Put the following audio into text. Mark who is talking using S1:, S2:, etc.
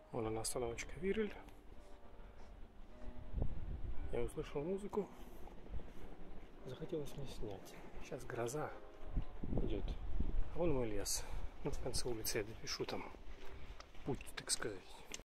S1: Вон она, остановочка Вирель. Я услышал музыку. Захотелось мне снять. Сейчас гроза идет. А вон мой лес. Ну, в конце улицы я допишу там путь, так сказать.